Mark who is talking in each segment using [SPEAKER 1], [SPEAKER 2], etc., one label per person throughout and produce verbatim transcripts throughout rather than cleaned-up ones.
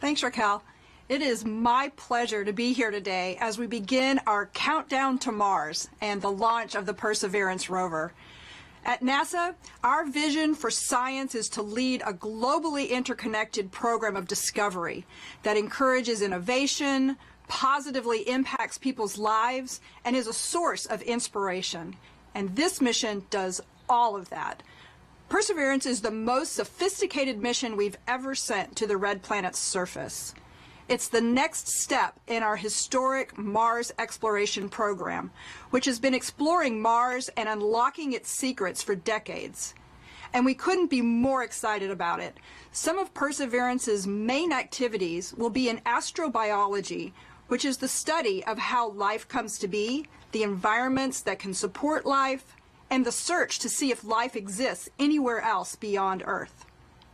[SPEAKER 1] Thanks, Raquel. It is my pleasure to be here today as we begin our countdown to Mars and the launch of the Perseverance rover. At NASA, our vision for science is to lead a globally interconnected program of discovery that encourages innovation, positively impacts people's lives, and is a source of inspiration. And this mission does all of that. Perseverance is the most sophisticated mission we've ever sent to the red planet's surface. It's the next step in our historic Mars exploration program, which has been exploring Mars and unlocking its secrets for decades. And we couldn't be more excited about it. Some of Perseverance's main activities will be in astrobiology, which is the study of how life comes to be, the environments that can support life, and the search to see if life exists anywhere else beyond Earth.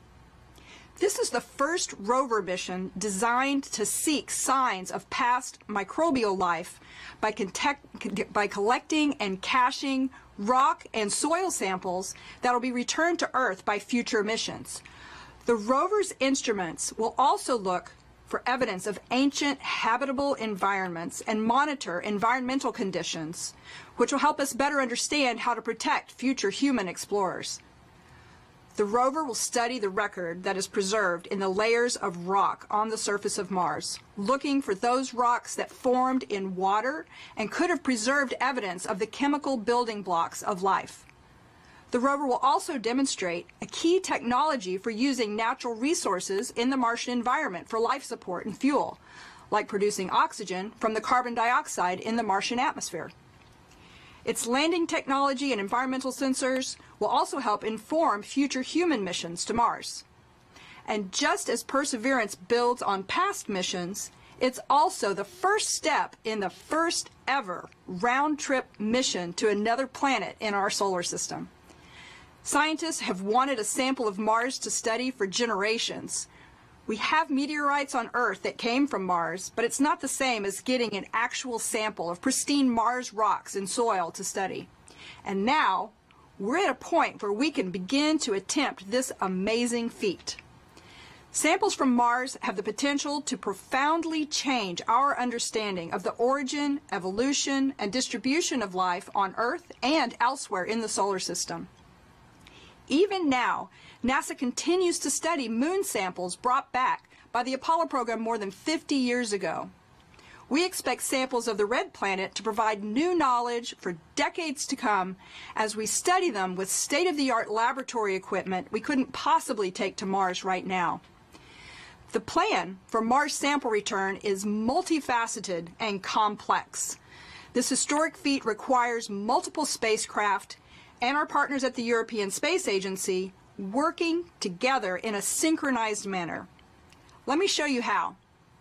[SPEAKER 1] This is the first rover mission designed to seek signs of past microbial life by, by collecting and caching rock and soil samples that will be returned to Earth by future missions. The rover's instruments will also look for evidence of ancient habitable environments and monitor environmental conditions, which will help us better understand how to protect future human explorers. The rover will study the record that is preserved in the layers of rock on the surface of Mars, looking for those rocks that formed in water and could have preserved evidence of the chemical building blocks of life. The rover will also demonstrate a key technology for using natural resources in the Martian environment for life support and fuel, like producing oxygen from the carbon dioxide in the Martian atmosphere. Its landing technology and environmental sensors will also help inform future human missions to Mars. And just as Perseverance builds on past missions, it's also the first step in the first ever round-trip mission to another planet in our solar system. Scientists have wanted a sample of Mars to study for generations. We have meteorites on Earth that came from Mars, but it's not the same as getting an actual sample of pristine Mars rocks and soil to study. And now, we're at a point where we can begin to attempt this amazing feat. Samples from Mars have the potential to profoundly change our understanding of the origin, evolution, and distribution of life on Earth and elsewhere in the solar system. Even now, NASA continues to study moon samples brought back by the Apollo program more than fifty years ago. We expect samples of the red planet to provide new knowledge for decades to come as we study them with state-of-the-art laboratory equipment we couldn't possibly take to Mars right now. The plan for Mars sample return is multifaceted and complex. This historic feat requires multiple spacecraft and our partners at the European Space Agency working together in a synchronized manner. Let me show you how.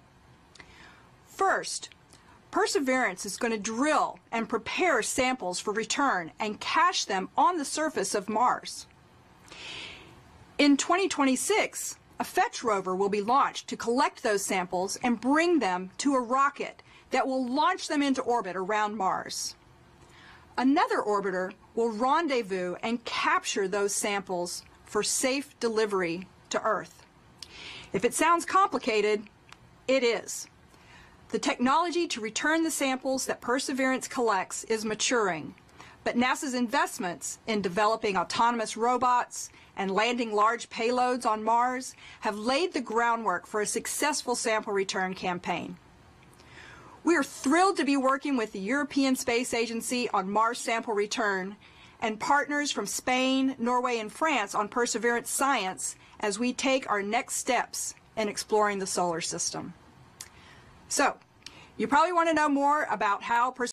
[SPEAKER 1] First, Perseverance is going to drill and prepare samples for return and cache them on the surface of Mars. In twenty twenty-six, a Fetch rover will be launched to collect those samples and bring them to a rocket that will launch them into orbit around Mars. Another orbiter will rendezvous and capture those samples for safe delivery to Earth. If it sounds complicated, it is. The technology to return the samples that Perseverance collects is maturing, but NASA's investments in developing autonomous robots and landing large payloads on Mars have laid the groundwork for a successful sample return campaign. We are thrilled to be working with the European Space Agency on Mars sample return and partners from Spain, Norway, and France on Perseverance science as we take our next steps in exploring the solar system. So, you probably want to know more about how Perseverance